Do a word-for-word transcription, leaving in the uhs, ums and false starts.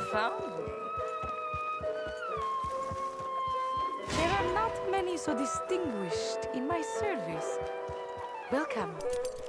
found me. There are not many so distinguished in my service. Welcome.